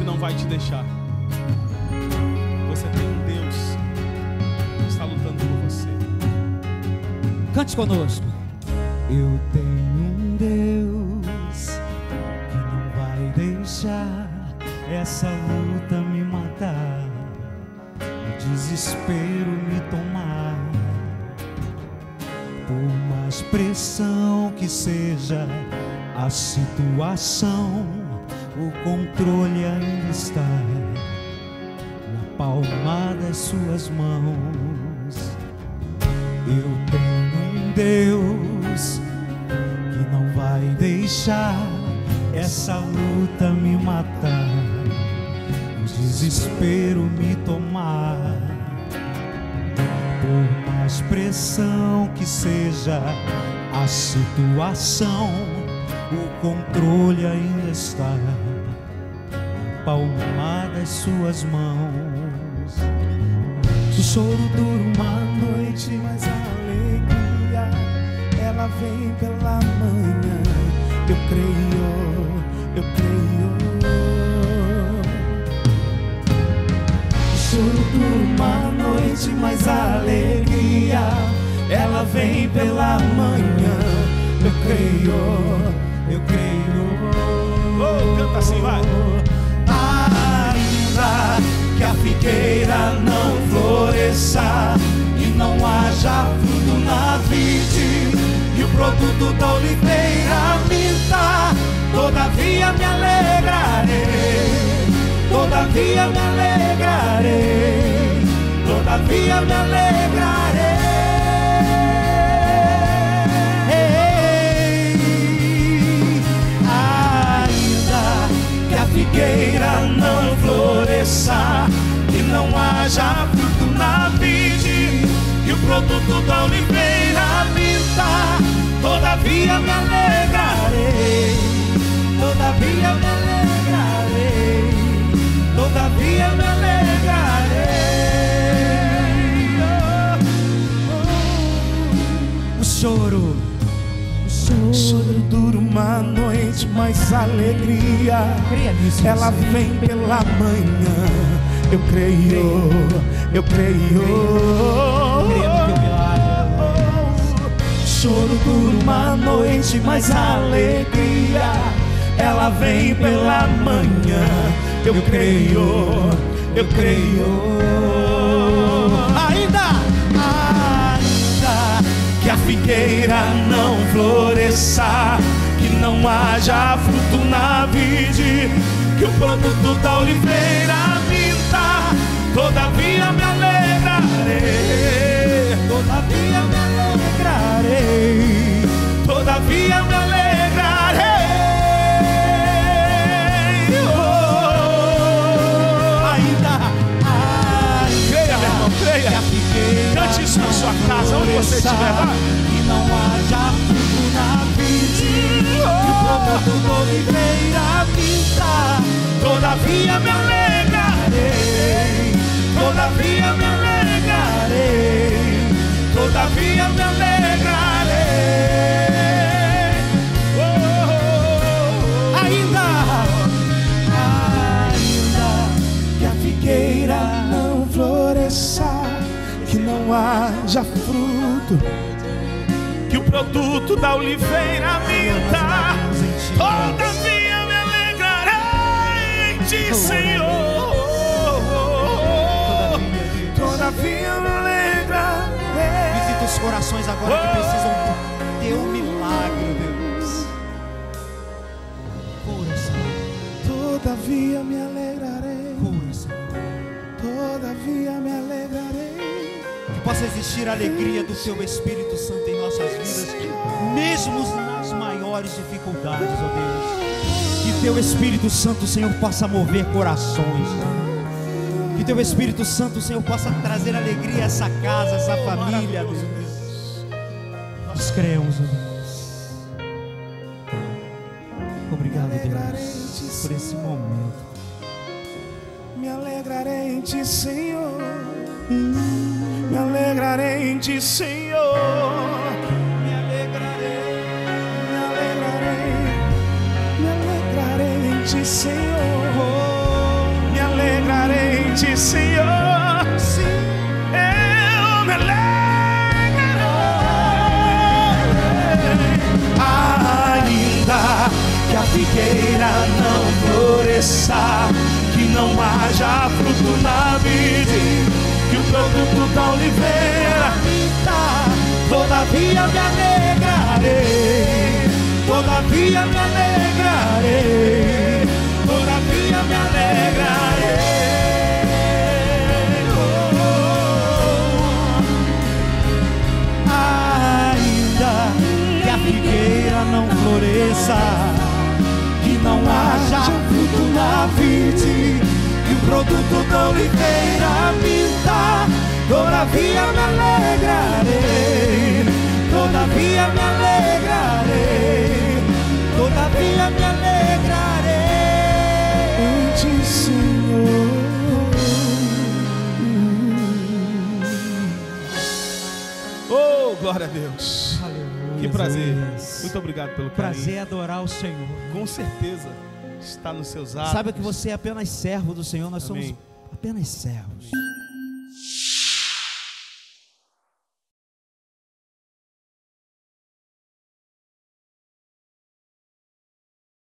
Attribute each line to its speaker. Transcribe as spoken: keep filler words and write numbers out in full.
Speaker 1: não vai te deixar. Você tem um Deus que está lutando por você.
Speaker 2: Cante conosco. Eu tenho um Deus que não vai deixar essa luta me matar, o desespero me tomar. Por mais pressão que seja a situação, o controle ainda está na palma das suas mãos. Eu tenho um Deus que não vai deixar essa luta me matar, o desespero me tomar. Por mais pressão que seja a situação, o controle ainda está na palma das suas mãos. O choro dura uma noite, mas a alegria ela vem pela manhã. Eu creio, eu creio. O choro dura uma noite, mas a alegria ela vem pela manhã. Eu creio, eu creio.
Speaker 1: Oh, canta assim, vai.
Speaker 2: Ainda que a figueira não floresça e não haja fruto na vide, e o produto da oliveira minta, todavia me alegrarei, todavia me alegrarei, todavia me alegrarei. Figueira não floresça e não haja fruto na vide, e o produto da oliveira minta, todavia me alegrarei, todavia me alegrarei, todavia me alegrarei. Oh, oh. O choro O choro dura uma noite, mas a alegria ela vem pela manhã. Eu creio, eu creio. O choro dura uma noite, mas a alegria ela vem pela manhã. Eu creio, eu creio. Ainda que a figueira não floresça, que não haja fruto na vide, que o produto da oliveira minta, todavia me alegrarei, todavia me alegrarei, todavia me alegrarei. Oh, ainda, ainda,
Speaker 1: creia, meu irmão, creia. Cante isso na sua casa, onde você estiver, vai.
Speaker 2: E não haja fruto na vide, e o produto da oliveira minta, todavia me alegrarei, todavia me alegrarei, todavia me alegrarei. Oh, oh, oh. Ainda, ainda que a figueira não floresça, que não haja fruto,
Speaker 1: que o produto da oliveira minta, todavia me alegrarei em ti, Senhor. Todavia me alegrarei.
Speaker 2: Visita os corações agora que precisam do teu milagre, Deus. Cura, Senhor. Todavia me alegrarei. Cura, Senhor. Todavia me alegrarei. Que possa existir a alegria do Teu Espírito Santo em nossas vidas, mesmo nas maiores dificuldades, ó Deus. Que Teu Espírito Santo, Senhor, possa mover corações. Que Teu Espírito Santo, Senhor, possa trazer alegria a essa casa, a essa família, Deus. Nós cremos, ó Deus. Obrigado, Deus, por esse momento.
Speaker 3: Me alegrarei em Ti, Senhor. Me alegrarei em Ti, Senhor. Me alegrarei, me alegrarei, me alegrarei em Ti, Senhor. Ti, Senhor. Sim, eu me alegrarei. Ainda que a figueira não floresça, que não haja fruto na vide, que o produto da oliveira minta, todavia me alegrarei, todavia me alegrarei, todavia me alegrarei. Oh, oh, oh. Ainda que a figueira não floresça, que não haja fruto na vide, que o produto da oliveira minta, todavia me alegrarei, todavia me alegrarei, todavia me alegrarei em Ti, Senhor.
Speaker 1: Oh, glória a Deus.
Speaker 2: Aleluia.
Speaker 1: Que prazer.
Speaker 2: Jesus.
Speaker 1: Muito obrigado pelo carinho.
Speaker 2: Prazer é adorar o Senhor.
Speaker 1: Com certeza está nos seus atos.
Speaker 2: Sabe que você é apenas servo do Senhor, nós
Speaker 1: Amém.
Speaker 2: somos apenas servos.